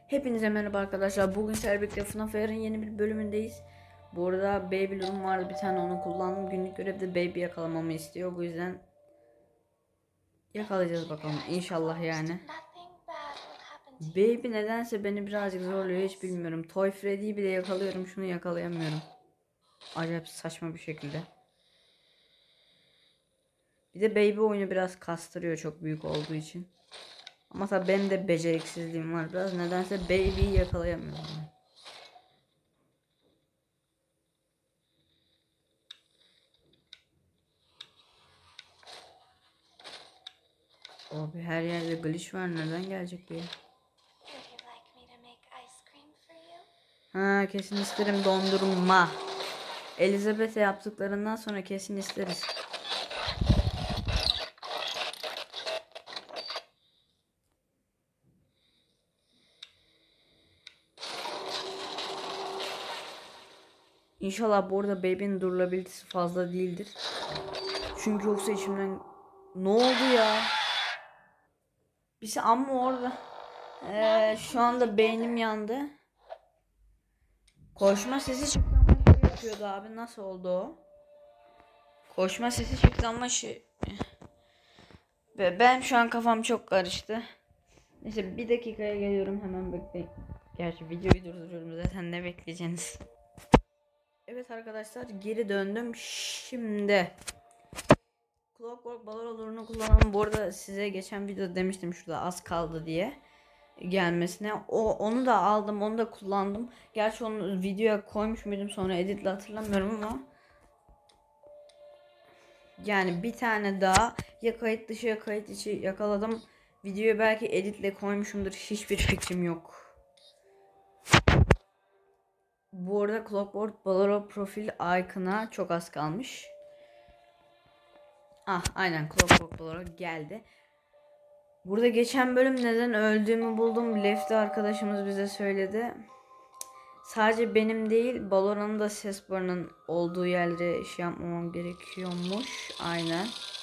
Hepinize merhaba arkadaşlar. Bugün Serbik'le FNAF Air'ın yeni bir bölümündeyiz. Bu arada Baby Loom vardı, bir tane onu kullandım. Günlük görevde Baby yakalamamı istiyor. Bu yüzden yakalayacağız bakalım inşallah yani. Baby nedense beni birazcık zorluyor, hiç bilmiyorum. Toy Freddy'yi bile yakalıyorum, şunu yakalayamıyorum. Acayip saçma bir şekilde. Bir de Baby oyunu biraz kastırıyor çok büyük olduğu için. Ama tabii benim de beceriksizliğim var biraz. Nedense Baby'yi yakalayamıyorum. Abi her yerde glitch var. Nereden gelecek bu ya? Ha, kesin isterim dondurma. Elizabeth'e yaptıklarından sonra kesin isteriz. İnşallah bu arada Baby'nin durabilitesi fazla değildir. Çünkü yoksa içimden ne oldu ya? Bir şey ama orada şu anda beynim yandı. Koşma sesi çıktı ama şey yapıyordu abi, nasıl oldu o? Koşma sesi çıktı ama ben şu an kafam çok karıştı. Neyse bir dakikaya geliyorum, hemen bekleyin. Gerçi videoyu durduruyorum zaten, ne bekleyeceksiniz? Evet arkadaşlar, geri döndüm. Şimdi Clockwork Balora'larını kullanalım. Bu arada size geçen videoda demiştim şurada az kaldı diye gelmesine. Onu da aldım, onu da kullandım. Gerçi onu videoya koymuş muydum sonra editle hatırlamıyorum ama yani bir tane daha ya kayıt dışı ya kayıt içi yakaladım. Videoyu belki editle koymuşumdur, hiçbir fikrim yok. Bu arada Clockwork Balora profil icon'a çok az kalmış. Ah aynen, Clockwork Balora geldi. Burada geçen bölüm neden öldüğümü buldum. Lefty arkadaşımız bize söyledi. Sadece benim değil, Balora'nın da ses barının olduğu yerlere şey yapmamam gerekiyormuş. Aynen.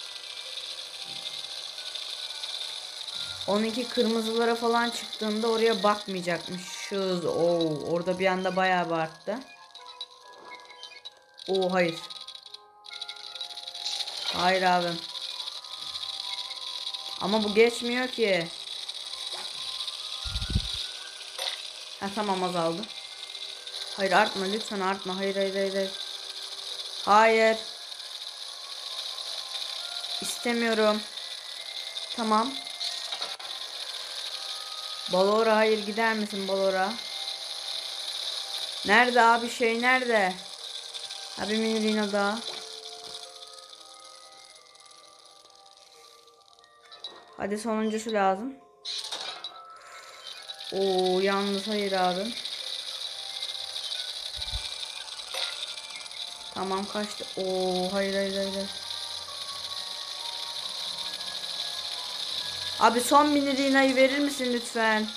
12 kırmızılara falan çıktığında oraya bakmayacakmışız. Oo, orada bir anda bayağı bir arttı. Oo hayır. Hayır abim. Ama bu geçmiyor ki. Ha tamam, azaldı. Hayır artma lütfen, artma. Hayır hayır hayır hayır. Hayır. İstemiyorum. Tamam. Balora hayır, gider misin Balora? Nerede abi, şey nerede? Abi Minirina da. Hadi sonuncusu lazım. Oo yalnız hayır abim. Tamam kaçtı. Oo hayır hayır hayır. Abi son Minirina'yı verir misin lütfen?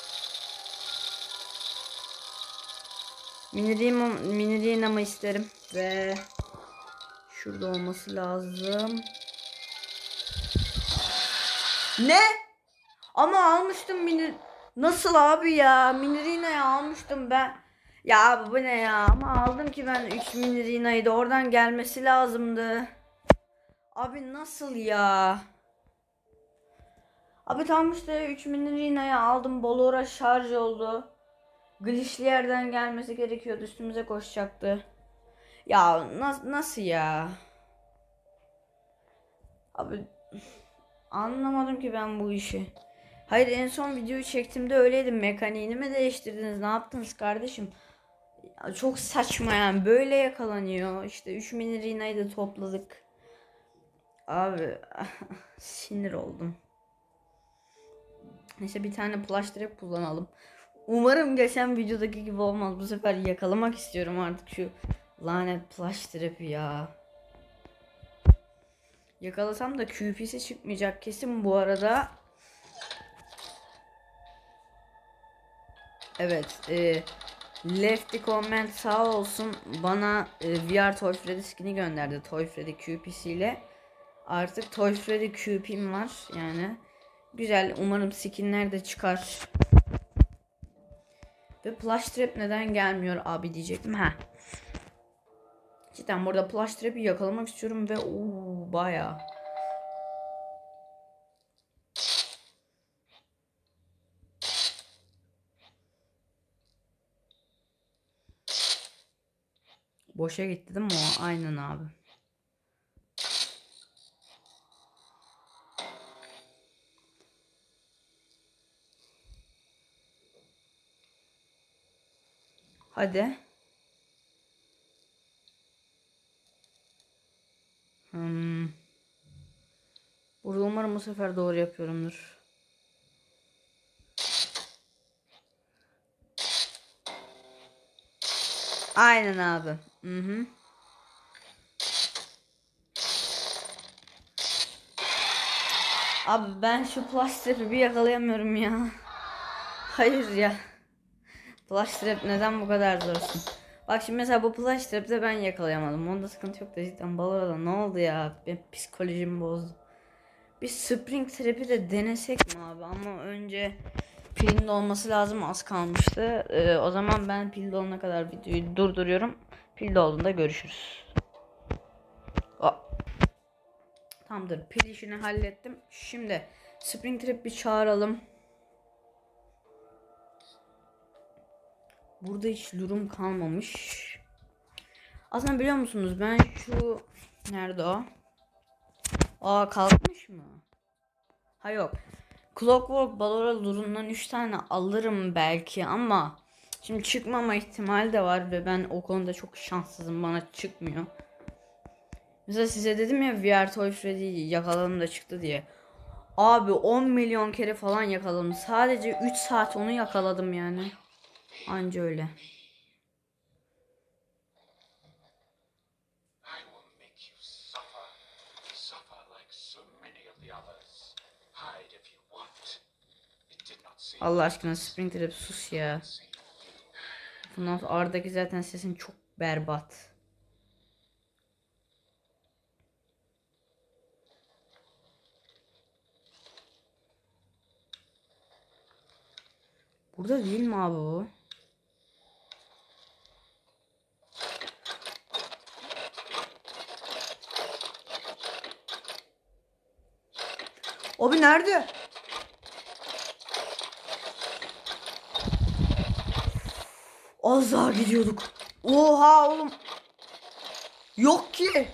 Minirina'mı isterim. Ve şurada olması lazım. Ne? Ama almıştım Nasıl abi ya? Minirina'yı almıştım ben. Ya abi bu ne ya? Ama aldım ki ben 3 Minirina'yı da oradan gelmesi lazımdı. Abi nasıl ya? Abi tam işte 3 Minirina'yı aldım. Bolora şarj oldu. Glitch'li yerden gelmesi gerekiyordu. Üstümüze koşacaktı. Ya nasıl ya? Abi anlamadım ki ben bu işi. Hayır, en son videoyu çektiğimde öyleydim. Mekaniğini mi değiştirdiniz? Ne yaptınız kardeşim? Ya, çok saçma yani. Böyle yakalanıyor. İşte 3 Minirina'yı da topladık. Abi sinir oldum. Neyse bir tane plush trap kullanalım. Umarım geçen videodaki gibi olmaz. Bu sefer yakalamak istiyorum artık şu lanet plush trap'i ya. Yakalasam da QP'si çıkmayacak kesin bu arada. Evet. Lefty Comment sağ olsun bana VR Toy Freddy skin'i gönderdi. Toy Freddy QP'siyle. Artık Toy Freddy QP'm var yani. Güzel, umarım skinler de çıkar. Ve Plush Trap neden gelmiyor abi diyecektim. Ha. Cidden burada Plush Trap'i yakalamak istiyorum ve bayağı. Boşa gitti değil mi o? Aynen abi. Hadi. Burada umarım bu sefer doğru yapıyorumdur. Aynen abi. Hı. Abi ben şu Plush Trap'i bir yakalayamıyorum ya. Hayır ya. Plush Trap neden bu kadar zorsun? Bak şimdi mesela bu Plush Trap'te ben yakalayamadım. Onda sıkıntı yok da cidden Balora'da ne oldu ya? Benim psikolojimi bozdu. Bir Spring Trap'i de denesek mi abi? Ama önce pilin dolması lazım, az kalmıştı. O zaman ben pil dolana kadar videoyu durduruyorum. Pil dolduğunda görüşürüz. Tamamdır, pil işini hallettim. Şimdi Spring Trap bir çağıralım. Burada hiç durum kalmamış. Aslında biliyor musunuz, ben şu nerede o? Kalkmış mı? Ha yok. Clockwork Ballora Lurundan 3 tane alırım belki ama şimdi çıkmama ihtimali de var ve ben o konuda çok şanssızım, bana çıkmıyor. Mesela size dedim ya VR Toy Freddy'yi yakaladım da çıktı diye. Abi 10 milyon kere falan yakaladım. Sadece 3 saat onu yakaladım yani. Anca öyle. Allah aşkına Springtrap sus ya. Bundan sonra Arda'daki zaten sesin çok berbat. Burada değil mi abi bu? Abi nerede? Az daha gidiyorduk. Oha oğlum. Yok ki.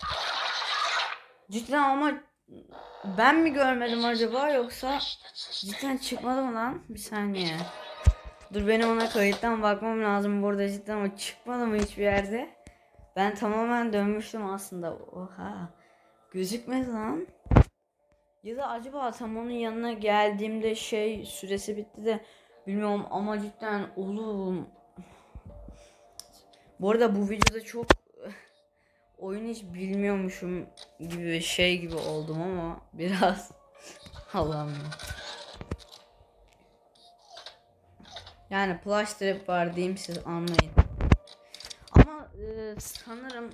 Cidden ama ben mi görmedim acaba yoksa cidden çıkmadı mı lan? Bir saniye. Dur, benim ona kayıttan bakmam lazım burada cidden, ama çıkmadı mı hiçbir yerde? Ben tamamen dönmüştüm aslında. Oha. Gözükmedi lan. Ya da acaba tam onun yanına geldiğimde süresi bitti de bilmiyorum ama cidden oğlum. Bu arada bu videoda çok oyun hiç bilmiyormuşum gibi gibi oldum ama biraz Allah'ım. Yani Plush Trap var diyeyim, siz anlayın. Ama sanırım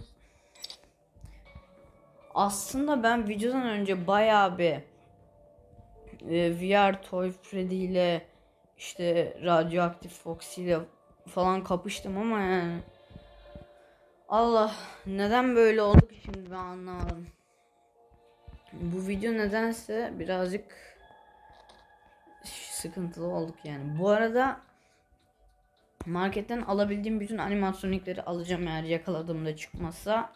aslında ben videodan önce bayağı bir VR Toy Freddy ile işte Radioactive Foxy ile falan kapıştım ama yani Allah, neden böyle oldu ki şimdi ben anlamadım. Bu video nedense birazcık sıkıntılı olduk yani. Bu arada marketten alabildiğim bütün animatronikleri alacağım eğer yakaladığımda çıkmazsa.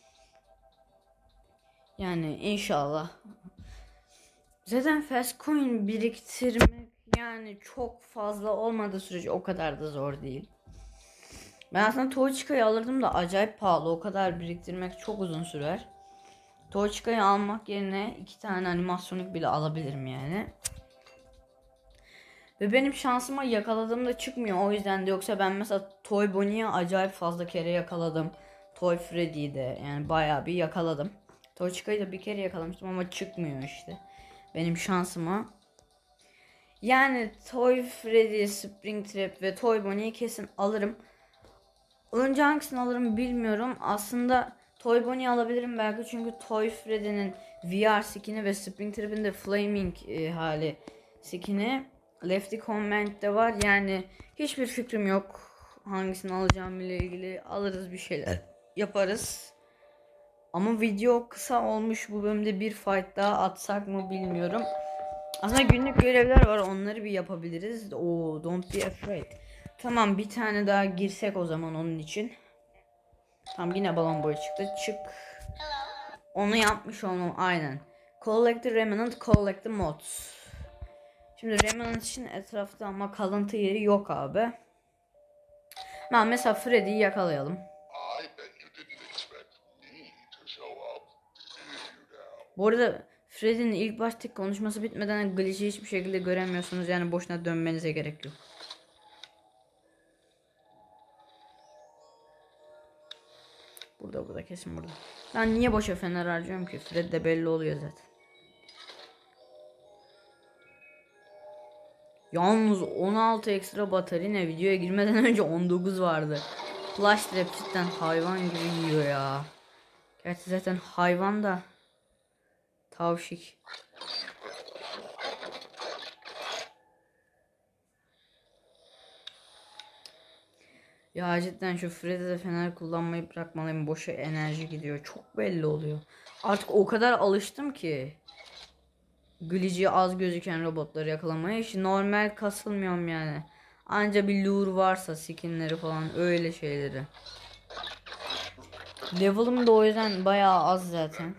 Yani inşallah. Zaten fast coin biriktirmek yani çok fazla olmadığı sürece o kadar da zor değil. Ben aslında Tochika'yı alırdım da acayip pahalı. O kadar biriktirmek çok uzun sürer. Tochika'yı almak yerine 2 tane animasyonik bile alabilirim yani. Ve benim şansıma yakaladığımda çıkmıyor. O yüzden de, yoksa ben mesela Toy Bonnie'yi acayip fazla kere yakaladım. Toy Freddy'yi de yani bayağı bir yakaladım. Tochika'yı da bir kere yakalamıştım ama çıkmıyor işte. Benim şansıma. Yani Toy Freddy, Springtrap ve Toy Bonnie'yi kesin alırım. Önce hangisini alırım bilmiyorum. Aslında Toy Bonnie alabilirim belki, çünkü Toy Freddy'nin VR skin'i ve Springtrap'in de Flaming hali skin'i Lefty Command'de var. Yani hiçbir fikrim yok. Hangisini alacağım ile ilgili. Alırız bir şeyler yaparız. Ama video kısa olmuş, bu bölümde bir fight daha atsak mı bilmiyorum. Aslında günlük görevler var, onları bir yapabiliriz. Oo, don't be afraid. Tamam, bir tane daha girsek o zaman onun için. Tamam, yine balon boyu çıktı. Çık. Onu yapmış olmam aynen. Collect the remnant, collect the mods. Şimdi remnant için etrafta ama kalıntı yeri yok abi. Ben mesela Freddy'yi yakalayalım. Bu arada Freddy'nin ilk baştaki konuşması bitmeden glitch'i hiçbir şekilde göremiyorsunuz. Yani boşuna dönmenize gerek yok. Burada kesin burada. Ben niye boşa fener harcıyorum ki? Freddy de belli oluyor zaten. Yalnız 16 ekstra batarya, videoya girmeden önce 19 vardı. Flash trap cidden hayvan gibi yiyor ya. Gerçi zaten hayvan da tavşik. Ya cidden şu Freddy'de fener kullanmayı bırakmalıyım. Boşa enerji gidiyor. Çok belli oluyor. Artık o kadar alıştım ki glitch'i az gözüken robotları yakalamaya. Hiç normal kasılmıyorum yani. Anca bir lure varsa skinleri falan, öyle şeyleri. Level'ım da o yüzden bayağı az zaten.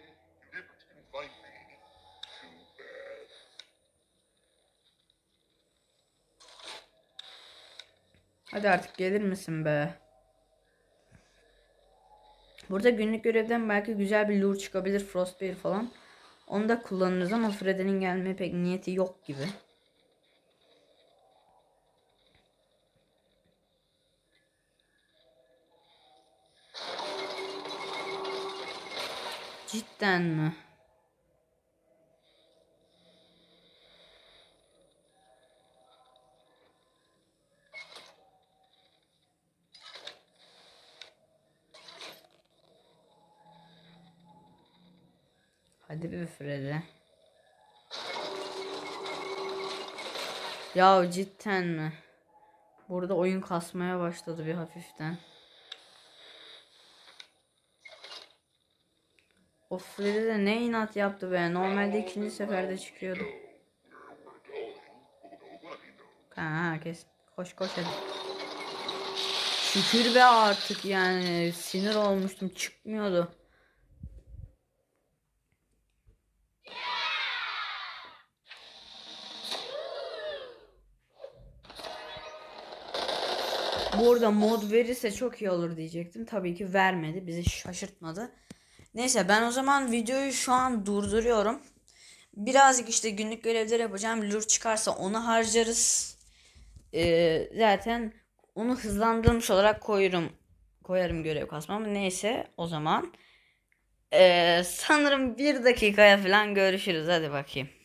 Hadi artık gelir misin be? Burada günlük görevden belki güzel bir lure çıkabilir, Frostbear falan. Onu da kullanırız ama Freddy'nin gelmeye pek niyeti yok gibi. Cidden mi? Hadi be Freddy. Ya cidden mi? Burada oyun kasmaya başladı bir hafiften. O Freddy de ne inat yaptı be. Normalde ikinci seferde çıkıyordu. Ha, kes. Koş hadi. Şükür be artık, yani sinir olmuştum, çıkmıyordu. Bu arada mod verirse çok iyi olur diyecektim. Tabii ki vermedi. Bizi şaşırtmadı. Neyse, ben o zaman videoyu şu an durduruyorum. Birazcık işte günlük görevler yapacağım. Lure çıkarsa onu harcarız. Zaten onu hızlandırmış olarak koyarım görev kasmamı. Neyse o zaman. Sanırım 1 dakikaya falan görüşürüz. Hadi bakayım.